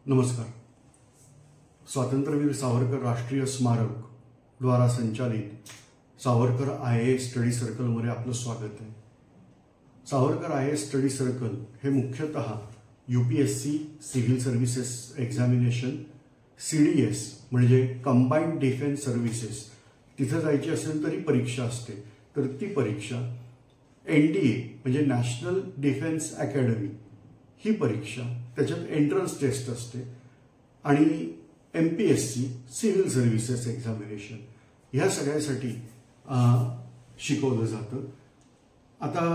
नमस्कार. स्वातंत्र्यवीर सावरकर राष्ट्रीय स्मारक द्वारा संचालित सावरकर IAS स्टडी सर्कलमध्ये आपलं स्वागत आहे. सावरकर IAS स्टडी सर्कल हे मुख्यतः UPSC civil services examination, CDS म्हणजे कंबाइंड डिफेन्स सर्व्हिसेस, तिथं जायची असेल तरी परीक्षा असते, तर ती परीक्षा NDA म्हणजे नॅशनल डिफेन्स अकॅडमी ही परीक्षा, त्याच्यात एंट्रन्स टेस्ट असते, आणि MPSC सिव्हिल सर्व्हिसेस एक्झामिनेशन ह्या सगळ्यासाठी शिकवलं जातं. आता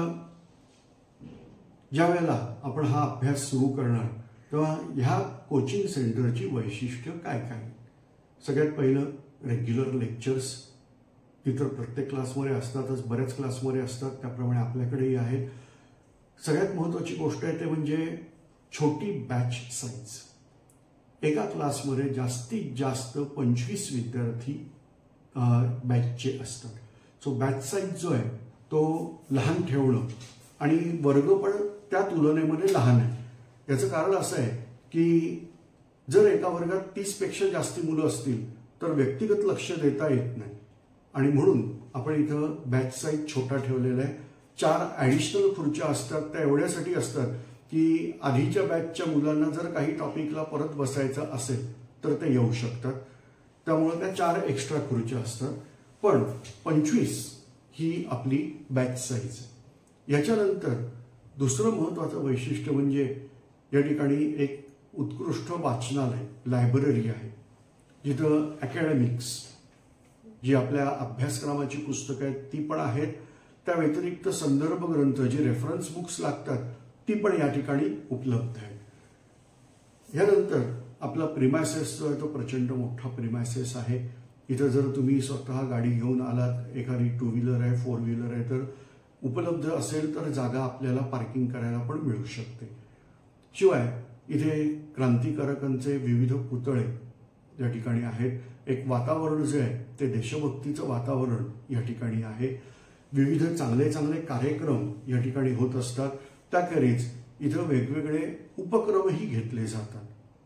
ज्या वेळेला आपण हा अभ्यास सुरू करणार तेव्हा ह्या कोचिंग सेंटरची वैशिष्ट्य काय काय? सगळ्यात पहिलं रेग्युलर लेक्चर्स तिथं प्रत्येक क्लासमध्ये असतातच, बऱ्याच क्लासमध्ये असतात, त्याप्रमाणे आपल्याकडेही आहेत. सगळ्यात महत्त्वाची गोष्ट आहे ते म्हणजे छोटी बॅच साईज. एका क्लासमध्ये जास्तीत जास्त 25 विद्यार्थी बॅचचे असतात. सो बॅच साईज जो आहे तो लहान ठेवणं, आणि वर्ग पण त्या तुलनेमध्ये लहान आहे. याचं कारण असं आहे की जर एका वर्गात 30पेक्षा जास्ती मुलं असतील तर व्यक्तिगत लक्ष देता येत नाही, आणि म्हणून आपण इथं बॅच साईज छोटा ठेवलेला आहे. 4 ॲडिशनल खुर्च्या असतात, त्या एवढ्यासाठी असतात की आधीच्या बॅचच्या मुलांना जर काही टॉपिकला परत बसायचं असेल तर ते येऊ शकतात. त्यामुळे त्या 4 एक्स्ट्रा खुर्च्या असतात. पण 25 ही आपली बॅच साईज. याच्यानंतर दुसरं महत्त्वाचं वैशिष्ट्य म्हणजे या ठिकाणी एक उत्कृष्ट वाचनालय, लायब्ररी आहे, जिथं अकॅडमिक्स जी आपल्या अभ्यासक्रमाची पुस्तकं आहेत ती पण आहेत. त्या व्यतिरिक्त संदर्भ ग्रंथ जी रेफरन्स बुक्स लागतात ती पण या ठिकाणी उपलब्ध आहे. यानंतर आपला प्रिमायसेस जो आहे तो प्रचंड मोठा प्रिमायसेस आहे. इथं जर तुम्ही स्वतः गाडी घेऊन आलात, एखादी 2 व्हीलर आहे, 4 व्हीलर आहे, तर उपलब्ध असेल तर जागा आपल्याला पार्किंग करायला पण मिळू शकते. शिवाय इथे क्रांतिकारकांचे विविध पुतळे या ठिकाणी आहेत. एक वातावरण जे आहे ते देशभक्तीचं वातावरण या ठिकाणी आहे. विविध चांगले चांगले कार्यक्रम या ठिकाणी होत असतात. त्याखेरीज इथं वेगवेगळे उपक्रमही घेतले जातात.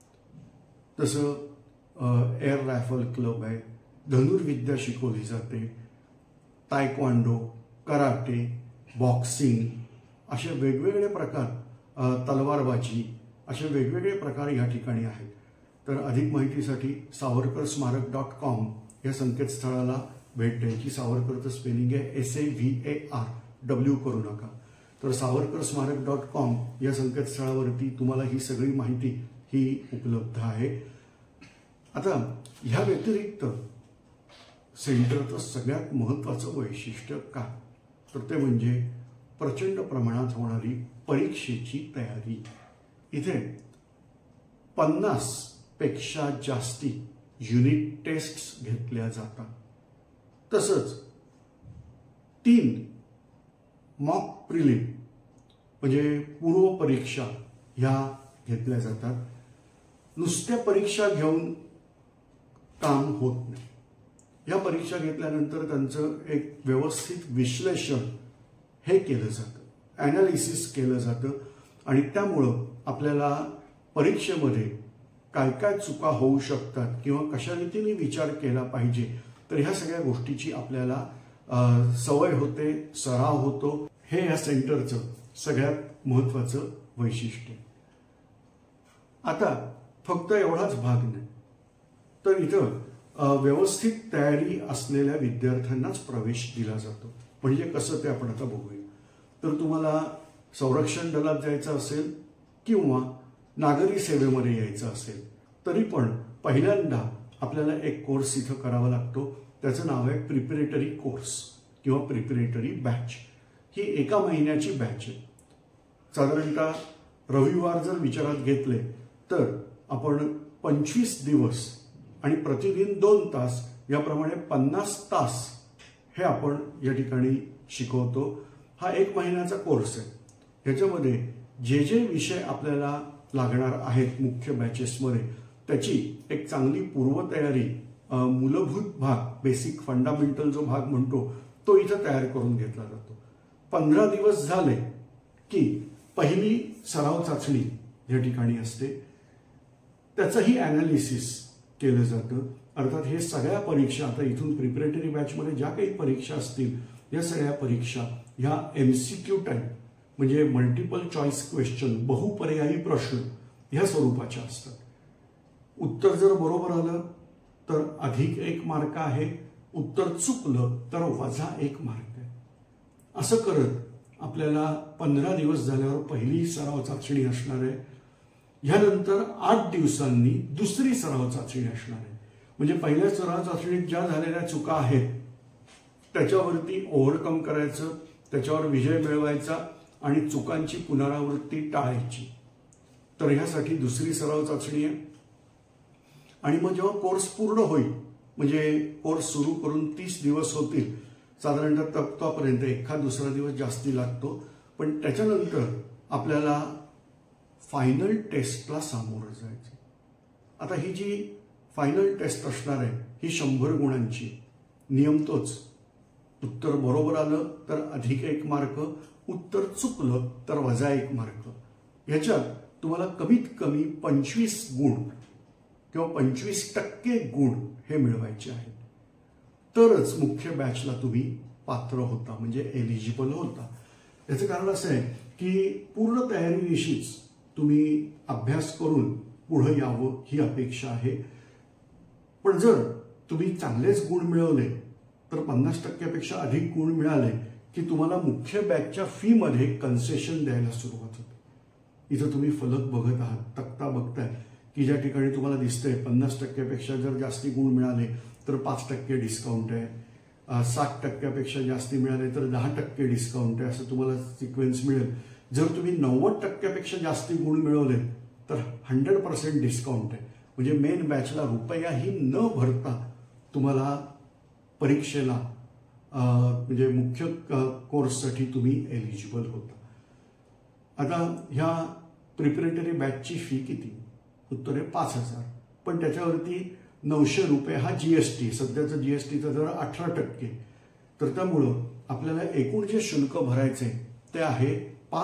तसं एअर रायफल क्लब आहे, धनुर्विद्या शिकवली जाते, तायक्वांडो, कराटे, बॉक्सिंग असे वेगवेगळे प्रकार, तलवारबाजी असे वेगवेगळे प्रकार या ठिकाणी आहेत. तर अधिक माहितीसाठी savarkarsmarak.com या संकेतस्थळाला भेट द्यायची. सावरकरचं स्पेलिंग आहे SAVARW, करू नका. तर savarkarsmarak.com या संकेतस्थळावरती तुम्हाला ही सगळी माहिती ही उपलब्ध आहे. आता ह्या व्यतिरिक्त सेंटरचं सगळ्यात महत्त्वाचं वैशिष्ट्य काय, तर ते म्हणजे प्रचंड प्रमाणात होणारी परीक्षेची तयारी. इथे 50 पेक्षा जास्ती युनिट टेस्ट्स घेतल्या जातात. तसंच 3 मॉक प्रिलिम म्हणजे पूर्व परीक्षा ह्या घेतल्या जातात. नुसत्या परीक्षा घेऊन काम होत नाही. या परीक्षा घेतल्यानंतर त्यांचं एक व्यवस्थित विश्लेषण हे केलं जातं, ॲनालिसिस केलं जातं, आणि त्यामुळं आपल्याला परीक्षेमध्ये काय काय चुका होऊ शकतात किंवा कशा रीतीने विचार केला पाहिजे, तर ह्या सगळ्या गोष्टीची आपल्याला सवय होते, सराव होतो. हे या सेंटरचं सगळ्यात महत्त्वाचं वैशिष्ट्य. आता फक्त एवढाच भाग नाही, तर इथं व्यवस्थित तयारी असलेल्या विद्यार्थ्यांनाच प्रवेश दिला जातो. म्हणजे कसं ते आपण आता बघूया. तर तुम्हाला संरक्षण दलात जायचं असेल किंवा नागरी सेवेमध्ये यायचं असेल तरी पण पहिल्यांदा आपल्याला एक कोर्स इथं करावा लागतो. त्याचं नाव आहे प्रिपरेटरी कोर्स किंवा प्रिपरेटरी बॅच. ही 1 महिन्याची बॅच आहे. साधारणतः रविवार जर विचारात घेतले तर आपण 25 दिवस आणि प्रतिदिन 2 तास याप्रमाणे 50 तास हे आपण या ठिकाणी शिकवतो. हा 1 महिन्याचा कोर्स आहे. ह्याच्यामध्ये जे जे विषय आपल्याला लागणार आहेत मुख्य बॅचेसमध्ये त्याची एक चांगली पूर्वतयारी, मूलभूत भाग, बेसिक फंडामेंटल जो भाग म्हणतो तो इथं तयार करून घेतला जातो. 15 दिवस झाले की पहिली सराव चाचणी या ठिकाणी असते. त्याचंही ॲनालिसिस केलं जातं. अर्थात हे सगळ्या परीक्षा आता इथून प्रिपरेटरी बॅचमध्ये ज्या काही परीक्षा असतील या सगळ्या परीक्षा ह्या MCQ टाईप म्हणजे मल्टिपल चॉईस क्वेश्चन, बहुपर्यायी प्रश्न ह्या स्वरूपाच्या असतात. उत्तर जर बरोबर आलं तर +1 मार्क आहे, उत्तर चुकलं तर -1 मार्क आहे. असं करत आपल्याला 15 दिवस झाल्यावर पहिली सराव चाचणी असणार आहे. ह्यानंतर 8 दिवसांनी दुसरी सराव चाचणी असणार आहे. म्हणजे पहिल्या सराव चाचणीत ज्या झालेल्या चुका आहेत त्याच्यावरती ओव्हरकम करायचं, त्याच्यावर विजय मिळवायचा आणि चुकांची पुनरावृत्ती टाळायची. तर ह्यासाठी दुसरी सराव चाचणी आहे. आणि मग जेव्हा कोर्स पूर्ण होईल म्हणजे कोर्स सुरू करून 30 दिवस होतील, साधारणतः तत्वापर्यंत एखाद दुसरा दिवस जास्ती लागतो, पण त्याच्यानंतर आपल्याला फायनल टेस्टला सामोरं जायचं. आता ही जी फायनल टेस्ट असणार आहे ही 100 गुणांची. नियम तोच, उत्तर बरोबर आलं तर +1 मार्क, उत्तर चुकलं तर -1 मार्क. ह्याच्यात तुम्हाला कमीत कमी 25 गुण किंवा 25% गुण हे मिळवायचे आहेत. तरच मुख्य बॅचला तुम्ही पात्र होता म्हणजे एलिजिबल होता. याचं कारण असं आहे की पूर्ण तयारीनिशीच तुम्ही अभ्यास करून पुढे यावं ही अपेक्षा आहे. पण जर तुम्ही चांगलेच गुण मिळवले तर 50%पेक्षा अधिक गुण मिळाले की तुम्हाला मुख्य बॅचच्या फी मध्ये कन्सेशन द्यायला सुरुवात होते. इथं तुम्ही फलक बघत आहात, तक्ता बघताय की ज्या ठिकाणी तुम्हाला दिसतंय 50%पेक्षा जर जास्ती गुण मिळाले तर 5% डिस्काउंट आहे, 60%पेक्षा जास्ती मिळाले तर 10% डिस्काउंट आहे, असं तुम्हाला सिक्वेन्स मिळेल. जर तुम्ही 90%पेक्षा जास्ती गुण मिळवले तर 100% डिस्काउंट आहे. म्हणजे मेन बॅचला रुपयाही न भरता तुम्हाला परीक्षेला म्हणजे मुख्य कोर्ससाठी तुम्ही एलिजिबल होता. आता ह्या प्रिपरेटरी बॅचची फी किती? उत्तर आहे 5,000. पण त्याच्यावरती 900 रुपये हा GST, सध्याचं GSTचा दर 18%. तर त्यामुळं आपल्याला एकूण जे शुल्क भरायचे ते आहे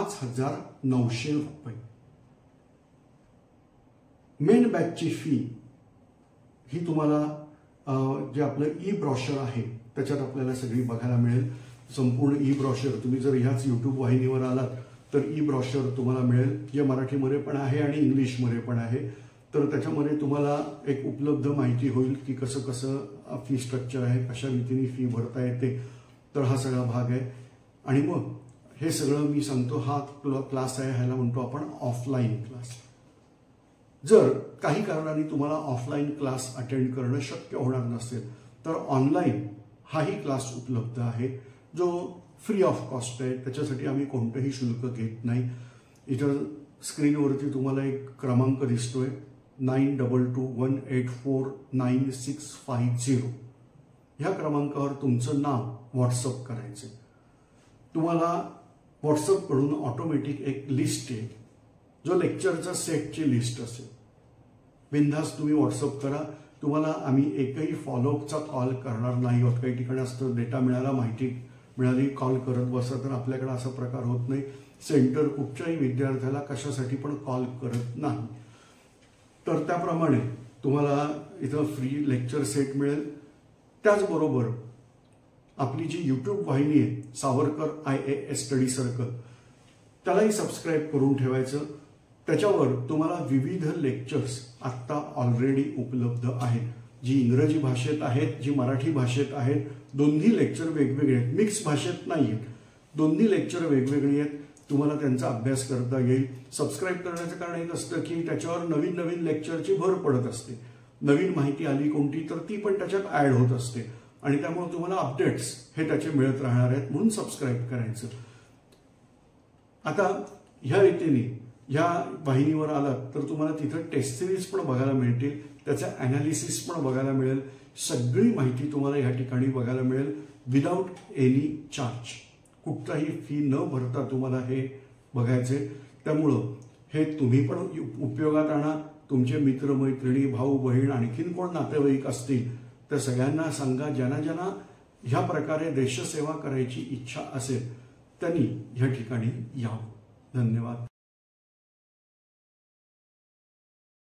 5,900 रुपये. मेन बॅचची फी ही तुम्हाला जे आपलं ई-ब्रॉशर आहे त्याच्यात आपल्याला सगळी बघायला मिळेल. संपूर्ण ई-ब्रॉशर तुम्ही जर ह्याच यूट्यूब वाहिनीवर आलात तर ई-ब्रॉशर तुम्हाला मिळेल, जे मराठीमध्ये पण आहे आणि इंग्लिशमध्ये पण आहे. तर त्याच्यामध्ये तुम्हाला एक उपलब्ध माहिती होईल की कसं कसं फी स्ट्रक्चर आहे, कशा रीतीने फी भरता येते. तर हा सगळा भाग आहे. आणि मग हे सगळं मी सांगतो, हा क्लास आहे, ह्याला म्हणतो आपण ऑफलाईन क्लास. जर काही कारणाने तुम्हाला ऑफलाईन क्लास अटेंड करणं शक्य होणार नसेल तर ऑनलाईन हाही क्लास उपलब्ध आहे जो फ्री ऑफ कॉस्ट आहे. त्याच्यासाठी आम्ही कोणतंही शुल्क घेत नाही. इथं स्क्रीनवरती तुम्हाला एक क्रमांक दिसतोय 9221849650. ह्या क्रमांकावर तुमचं नाव व्हॉट्सअप करायचं. तुम्हाला व्हॉट्सअपकडून ऑटोमॅटिक एक लिस्ट येईल जो लेक्चरच्या सेटची लिस्ट असेल. बिनधास्त तुम्ही व्हॉट्सअप करा. तुम्हाला आम्ही एकही फॉलोअपचा कॉल करणार नाही आहोत. काही ठिकाणी असतं डेटा मिळाला, माहिती मिळाली, कॉल करत बसा, तर आपल्याकडे असा प्रकार होत नाही. सेंटर कुठच्याही विद्यार्थ्याला कशासाठी पण कॉल करत नाही. तर त्याप्रमाणे तुम्हाला इथं फ्री लेक्चर सेट मिळेल. त्याचबरोबर आपली जी यूट्यूब वाहिनी आहे सावरकर IAS स्टडी सर्कल, त्यालाही सबस्क्राईब करून ठेवायचं. त्याच्यावर तुम्हाला विविध लेक्चर्स आत्ता ऑलरेडी उपलब्ध आहेत, जी इंग्रजी भाषेत आहेत, जी मराठी भाषेत आहेत. दोन्ही लेक्चर वेगवेगळे आहेत, मिक्स भाषेत नाही आहेत. दोन्ही लेक्चर वेगवेगळी आहेत. तुम्हाला त्यांचा अभ्यास करता येईल. सबस्क्राईब करण्याचं कारण एक असतं की त्याच्यावर नवीन नवीन लेक्चरची भर पडत असते. नवीन माहिती आली कोणती तर ती पण त्याच्यात ॲड होत असते आणि त्यामुळे तुम्हाला अपडेट्स हे त्याचे मिळत राहणार आहेत, म्हणून सबस्क्राईब करायचं. आता ह्या रीतीने ह्या वाहिनीवर आलात तर तुम्हाला तिथं टेस्ट सिरीज पण बघायला मिळतील, त्याचं ॲनालिसिस पण बघायला मिळेल. सगळी माहिती तुम्हाला ह्या ठिकाणी बघायला मिळेल विदाऊट एनी चार्ज. कुठलाही फी न भरता तुम्हाला हे बघायचे. त्यामुळं हे तुम्ही पण उपयोगात आणा. तुमचे मित्रमैत्रिणी, भाऊ बहीण, आणखीन कोण नातेवाईक असतील तर सगळ्यांना सांगा. ज्यांना ज्यांना ह्या प्रकारे देशसेवा करायची इच्छा असेल त्यांनी ह्या ठिकाणी यावं. धन्यवाद.